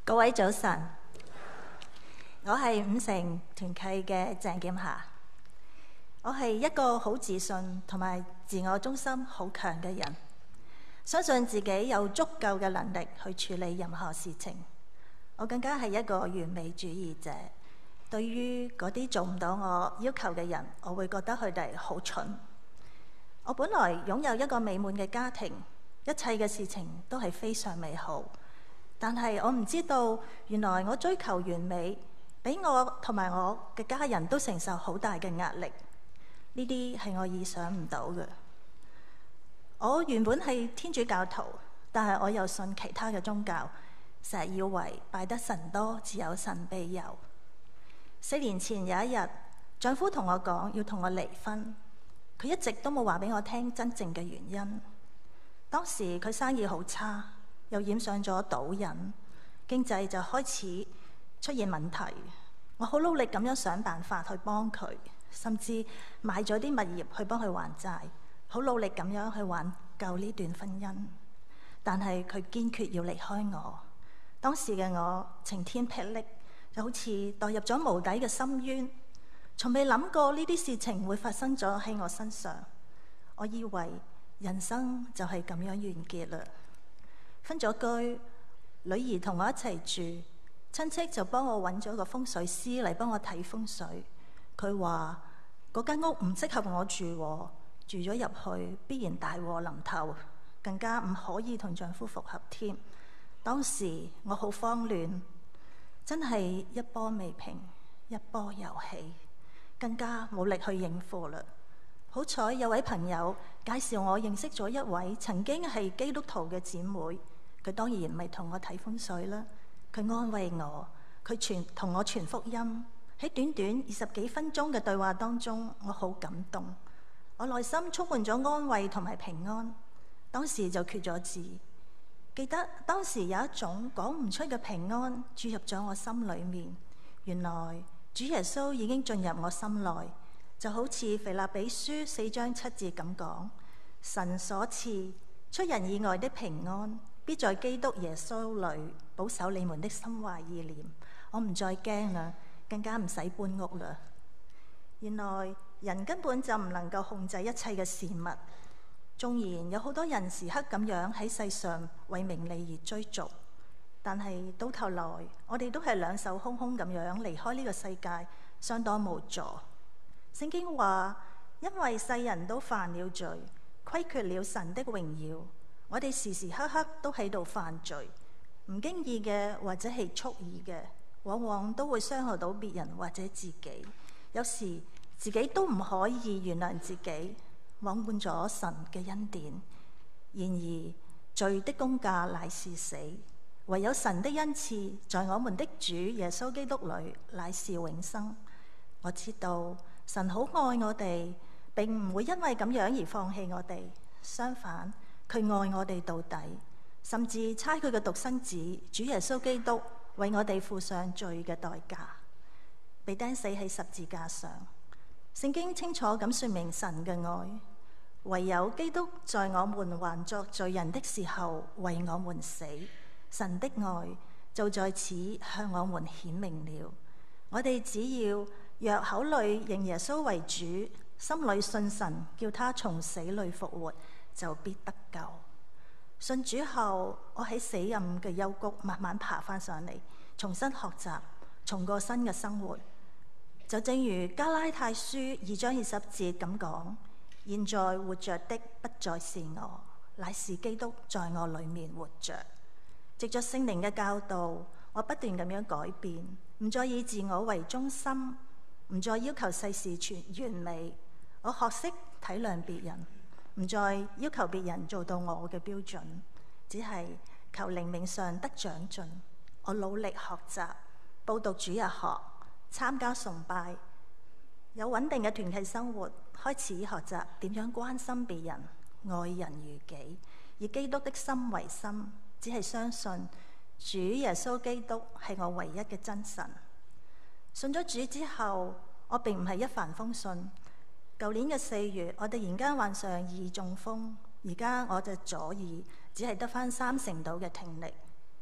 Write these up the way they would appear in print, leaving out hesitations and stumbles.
各位早晨，我係五城團契嘅鄭劍霞。我係一個好自信同埋自我中心好強嘅人，相信自己有足夠嘅能力去處理任何事情。我更加係一個完美主義者，對於嗰啲做唔到我要求嘅人，我會覺得佢哋好蠢。我本來擁有一個美滿嘅家庭，一切嘅事情都係非常美好。但係我唔知道，原來我追求完美，俾我同埋我嘅家人都承受好大嘅壓力。呢啲係我意想唔到嘅。我原本係天主教徒，但係我又信其他嘅宗教，成日以為拜得神多，自有神庇佑。4年前有一日，丈夫同我講要同我離婚，佢一直都冇話俾我聽真正嘅原因。當時佢生意好差，又染上咗賭癮，經濟就開始出現問題。我好努力咁樣想辦法去幫佢，甚至買咗啲物業去幫佢還債，好努力咁樣去挽救呢段婚姻。但係佢堅決要離開我。當時嘅我晴天霹靂，就好似墮入咗無底嘅深淵，從未諗過呢啲事情會發生咗喺我身上。我以為人生就係咁樣完結啦。分咗居，女兒同我一齊住，親戚就幫我揾咗個風水師嚟幫我睇風水。佢話嗰間屋唔適合我住，住咗入去必然大禍臨頭，更加唔可以同丈夫復合添。當時我好慌亂，真係一波未平一波又起，更加冇力去應付啦。好彩有位朋友介紹我認識咗一位曾經係基督徒嘅姊妹。佢當然唔係同我睇風水啦，佢安慰我，佢同我傳福音。喺短短20幾分鐘嘅對話當中，我好感動，我內心充滿咗安慰同埋平安。當時就決咗志，記得當時有一種講唔出嘅平安注入咗我心裏面。原來主耶穌已經進入我心內，就好似腓立比書4章7節咁講：神所賜出人意外的平安，必在基督耶穌裏保守你們的心懷意念。我唔再驚啦，更加唔使搬屋啦。原來人根本就唔能夠控制一切嘅事物，縱然有好多人時刻咁樣喺世上為名利而追逐，但係到頭來我哋都係兩手空空咁樣離開呢個世界，相當無助。聖經話，因為世人都犯了罪，虧缺了神的榮耀。我哋時時刻刻都喺度犯罪，唔經意嘅或者係蓄意嘅，往往都會傷害到別人或者自己。有時自己都唔可以原諒自己，枉換咗神嘅恩典。然而罪的工價乃是死，唯有神的恩賜在我們的主耶穌基督裏乃是永生。我知道神好愛我哋，並唔會因為咁樣而放棄我哋，相反，佢愛我哋到底，甚至差佢嘅獨生子主耶穌基督為我哋付上罪嘅代價，被釘死喺十字架上。聖經清楚咁說明神嘅愛，唯有基督在我們還作罪人的時候為我們死，神的愛就在此向我們顯明了。我哋只要若口裏認耶穌為主，心裏信神叫他從死裏復活，就必得救。信主後，我喺死蔭嘅幽谷慢慢爬翻上嚟，重新學習，重過新嘅生活。就正如加拉太書2章20節咁講：現在活着的不再是我，乃是基督在我裏面活着。藉着聖靈嘅教導，我不斷咁樣改變，唔再以自我為中心，唔再要求世事全完美。我學識體諒別人，唔再要求別人做到我嘅標準，只係求靈命上得長進。我努力學習，報讀主日學，參加崇拜，有穩定嘅團契生活，開始學習點樣關心別人，愛人如己，以基督的心為心，只係相信主耶穌基督係我唯一嘅真神。信咗主之後，我並唔係一帆風順。舊年嘅4月，我突然間患上2中風，而家我隻左耳只係得返30%到嘅聽力。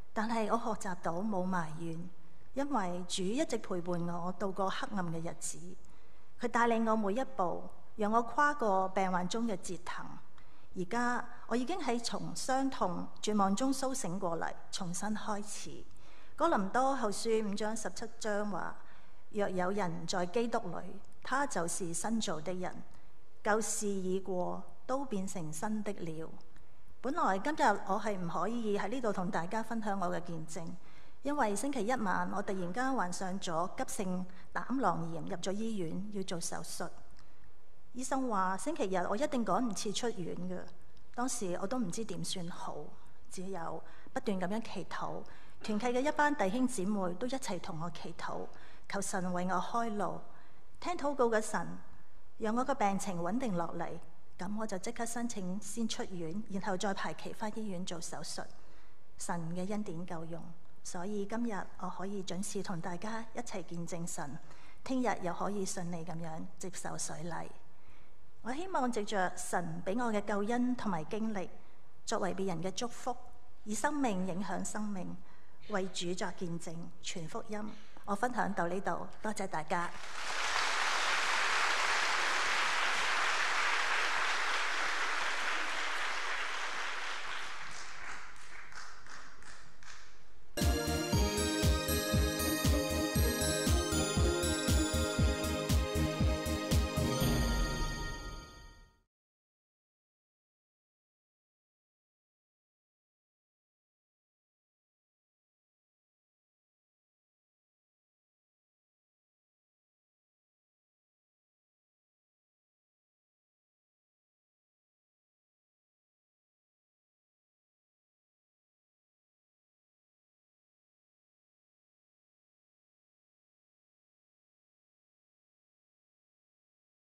但係我學習到冇埋怨，因為主一直陪伴我度過黑暗嘅日子。佢帶領我每一步，讓我跨過病患中嘅折騰。而家我已經喺從傷痛絕望中甦醒過嚟，重新開始。哥林多後書5章17章話：若有人在基督裏，他就是新造的人，舊事已過，都變成新的了。本來今日我係唔可以喺呢度同大家分享我嘅見證，因為星期一晚我突然間患上咗急性膽囊炎，入咗醫院要做手術。醫生話星期日我一定趕唔切出院嘅。當時我都唔知點算好，只有不斷咁樣祈禱。團契嘅一班弟兄姊妹都一齊同我祈禱，求神為我開路。聽禱告嘅神，讓我個病情穩定落嚟。咁我就即刻申請先出院，然後再排期返醫院做手術。神嘅恩典夠用，所以今日我可以準時同大家一齊見證神。聽日又可以順利咁樣接受水禮。我希望藉着神俾我嘅救恩同埋經歷，作為別人嘅祝福，以生命影響生命，為主作見證，傳福音。我分享到呢度，多謝大家。